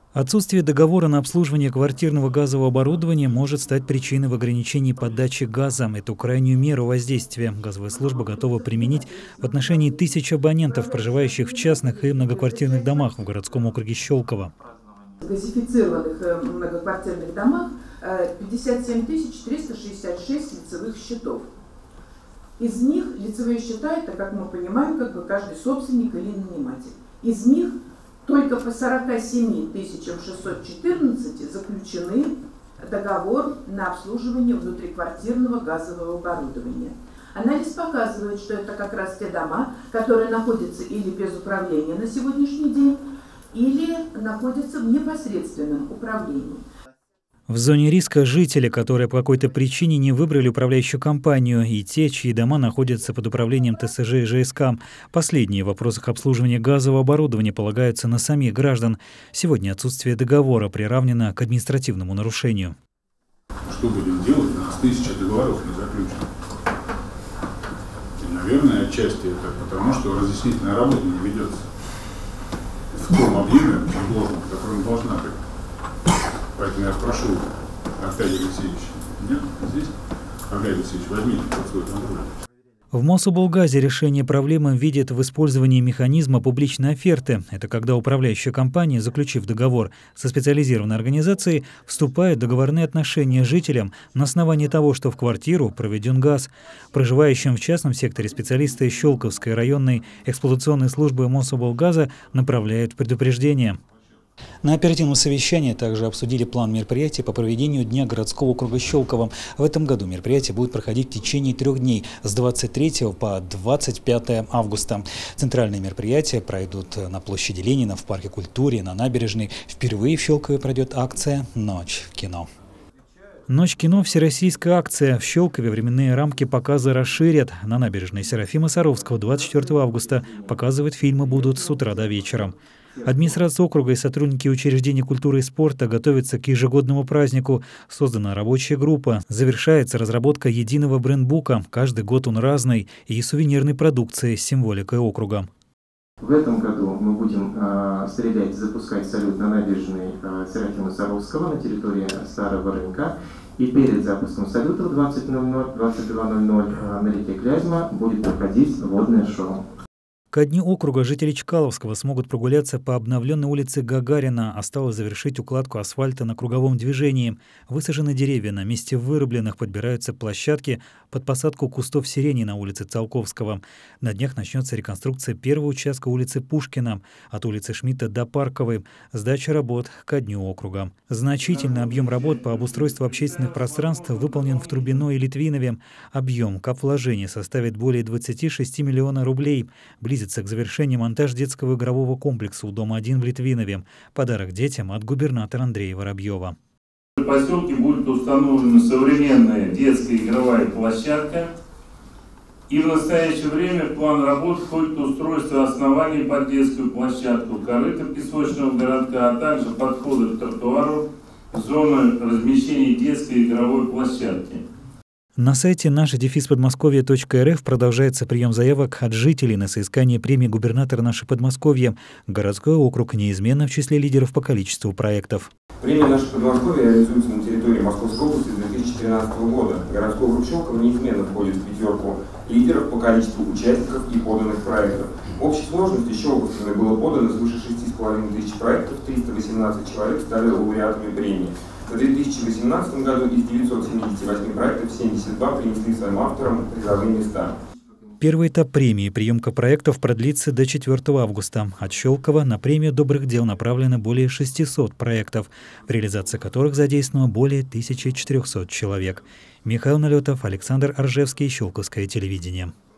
Отсутствие договора на обслуживание квартирного газового оборудования может стать причиной в ограничении подачи газа. Эту крайнюю меру воздействия газовая служба готова применить в отношении 1000 абонентов, проживающих в частных и многоквартирных домах в городском округе Щелково. В газифицированных многоквартирных домах 57 366 лицевых счетов. Из них лицевые счета – это, как мы понимаем, каждый собственник или наниматель. Из них только по 47 614 заключены договор на обслуживание внутриквартирного газового оборудования. Анализ показывает, что это как раз те дома, которые находятся или без управления на сегодняшний день, или находятся в непосредственном управлении. В зоне риска жители, которые по какой-то причине не выбрали управляющую компанию, и те, чьи дома находятся под управлением ТСЖ и ЖСК. Последние в вопросах обслуживания газового оборудования полагаются на самих граждан. Сегодня отсутствие договора приравнено к административному нарушению. Что будем делать? У нас 1000 договоров не заключено. И, наверное, отчасти это потому, что разъяснительная работа не ведется в том объеме, в котором должна быть. Поэтому я прошу Аркадия Алексеевича. Нет? Здесь? Аркадий Алексеевич, возьмите под свой контроль. В Мособлгазе решение проблемы видит в использовании механизма публичной оферты. Это когда управляющая компания, заключив договор со специализированной организацией, вступает в договорные отношения с жителям на основании того, что в квартиру проведен газ. Проживающим в частном секторе специалисты Щелковской районной эксплуатационной службы Мособлгаза направляют предупреждение. На оперативном совещании также обсудили план мероприятий по проведению Дня городского округа Щелково. В этом году мероприятие будет проходить в течение 3 дней с 23 по 25 августа. Центральные мероприятия пройдут на площади Ленина, в парке культуры, на набережной. Впервые в Щелково пройдет акция «Ночь в кино». Ночь кино – всероссийская акция. В Щелкове временные рамки показа расширят. На набережной Серафима Саровского 24 августа показывать фильмы будут с утра до вечера. Администрация округа и сотрудники учреждений культуры и спорта готовятся к ежегодному празднику. Создана рабочая группа. Завершается разработка единого брендбука. Каждый год он разный. И сувенирной продукции с символикой округа. В этом году мы будем запускать салют на набережной Серафима Саровского на территории Старого рынка. И перед запуском салюта в 22:00 на реке Клязьма будет проходить водное шоу. Ко дню округа жители Чкаловского смогут прогуляться по обновленной улице Гагарина. Осталось завершить укладку асфальта на круговом движении. Высажены деревья, на месте вырубленных подбираются площадки под посадку кустов сирени на улице Циолковского. На днях начнется реконструкция первого участка улицы Пушкина от улицы Шмидта до Парковой. Сдача работ ко дню округа. Значительный объем работ по обустройству общественных пространств выполнен в Трубино и Литвинове. Объем капвложения составит более 26 миллионов рублей. Близится к завершению монтаж детского игрового комплекса у дома 1 в Литвинове. Подарок детям от губернатора Андрея Воробьева. В поселке будет установлена современная детская игровая площадка. И в настоящее время в план работ входит устройство оснований под детскую площадку, корыта песочного городка, а также подходы к тротуару, зоны размещения детской игровой площадки. На сайте наше-подмосковье.рф продолжается прием заявок от жителей на соискание премии губернатора «Наше Подмосковье». Городской округ неизменно в числе лидеров по количеству проектов. Премия «Наше Подмосковье» реализуется на территории Московской области с 2013 года. Городской округ Щелково неизменно входит в 5 лидеров по количеству участников и поданных проектов. В общей сложности Щелковскими было подано свыше 6500 проектов, 318 человек стали лауреатами премии. В 2018 году из 978 проектов 72 принесли своим авторам призовые места. Первый этап премии приемка проектов продлится до 4 августа. От Щелково на премию добрых дел направлено более 600 проектов, в реализации которых задействовано более 1400 человек. Михаил Налетов, Александр Аржевский, Щелковское телевидение.